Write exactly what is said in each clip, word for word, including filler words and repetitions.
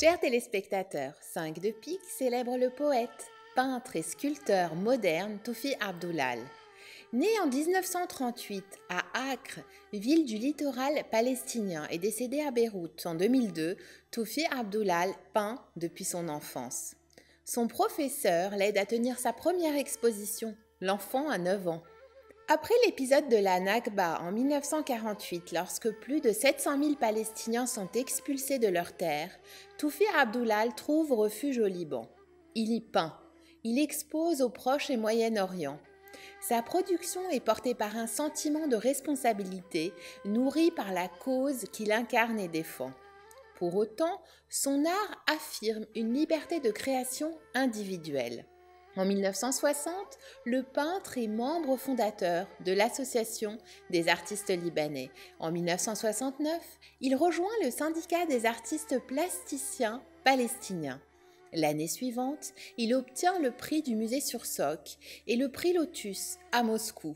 Chers téléspectateurs, cinq de pique célèbre le poète, peintre et sculpteur moderne Toufi Abdoulal. Né en mille neuf cent trente-huit à Acre, ville du littoral palestinien, et décédé à Beyrouth en deux mille deux, Toufi Abdoulal peint depuis son enfance. Son professeur l'aide à tenir sa première exposition, L'enfant à neuf ans. Après l'épisode de la Nakba en mille neuf cent quarante-huit, lorsque plus de sept cent mille Palestiniens sont expulsés de leurs terres, Toufi Abdoulal trouve refuge au Liban. Il y peint. Il expose au Proche et Moyen-Orient. Sa production est portée par un sentiment de responsabilité, nourri par la cause qu'il incarne et défend. Pour autant, son art affirme une liberté de création individuelle. En mille neuf cent soixante, le peintre est membre fondateur de l'Association des artistes libanais. En mille neuf cent soixante-neuf, il rejoint le syndicat des artistes plasticiens palestiniens. L'année suivante, il obtient le prix du musée Sursock et le prix Lotus à Moscou.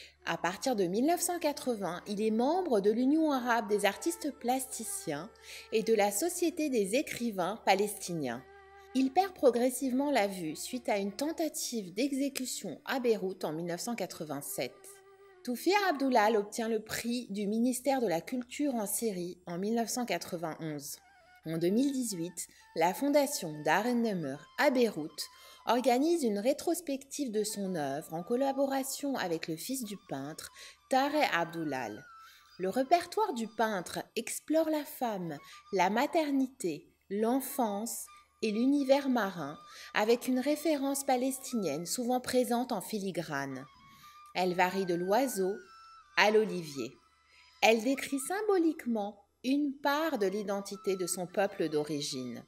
À partir de mille neuf cent quatre-vingts, il est membre de l'Union arabe des artistes plasticiens et de la Société des écrivains palestiniens. Il perd progressivement la vue suite à une tentative d'exécution à Beyrouth en mille neuf cent quatre-vingt-sept. Toufi Abdoulal obtient le prix du ministère de la Culture en Syrie en mille neuf cent quatre-vingt-onze. En deux mille dix-huit, la fondation Dar en-Nemr à Beyrouth organise une rétrospective de son œuvre en collaboration avec le fils du peintre, Tarek Abdoulal. Le répertoire du peintre explore la femme, la maternité, l'enfance et l'univers marin, avec une référence palestinienne souvent présente en filigrane. Elle varie de l'oiseau à l'olivier. Elle décrit symboliquement une part de l'identité de son peuple d'origine.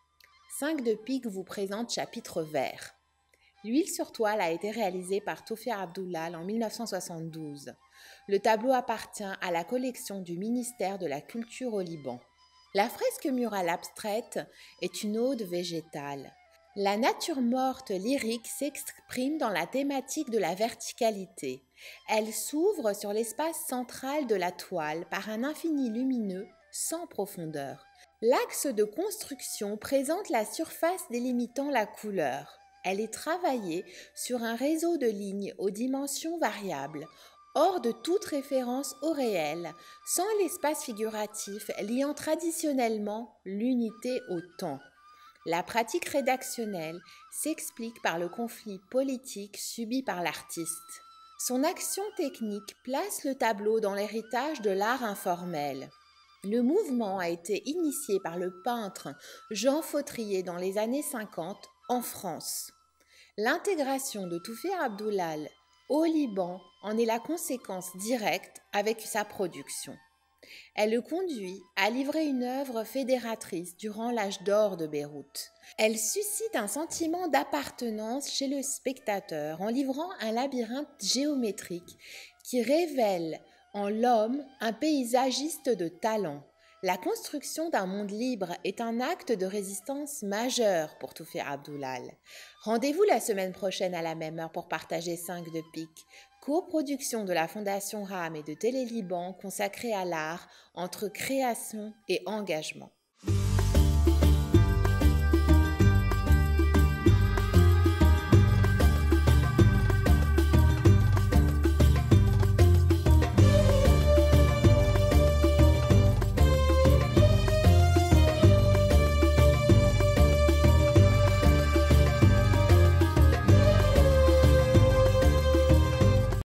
cinq de pique vous présente Chapitre vert. L'huile sur toile a été réalisée par Toufi Abdoulal en mille neuf cent soixante-douze. Le tableau appartient à la collection du ministère de la Culture au Liban. La fresque murale abstraite est une ode végétale. La nature morte lyrique s'exprime dans la thématique de la verticalité. Elle s'ouvre sur l'espace central de la toile par un infini lumineux sans profondeur. L'axe de construction présente la surface délimitant la couleur. Elle est travaillée sur un réseau de lignes aux dimensions variables, hors de toute référence au réel, sans l'espace figuratif liant traditionnellement l'unité au temps. La pratique rédactionnelle s'explique par le conflit politique subi par l'artiste. Son action technique place le tableau dans l'héritage de l'art informel. Le mouvement a été initié par le peintre Jean Fautrier dans les années cinquante en France. L'intégration de Toufi Abdoulal au Liban en est la conséquence directe avec sa production. Elle le conduit à livrer une œuvre fédératrice durant l'âge d'or de Beyrouth. Elle suscite un sentiment d'appartenance chez le spectateur en livrant un labyrinthe géométrique qui révèle en l'homme un paysagiste de talent. La construction d'un monde libre est un acte de résistance majeur pour Toufi Abdoulal. Rendez-vous la semaine prochaine à la même heure pour partager cinq de pique, coproduction de la Fondation RAM et de Télé Liban consacrée à l'art entre création et engagement.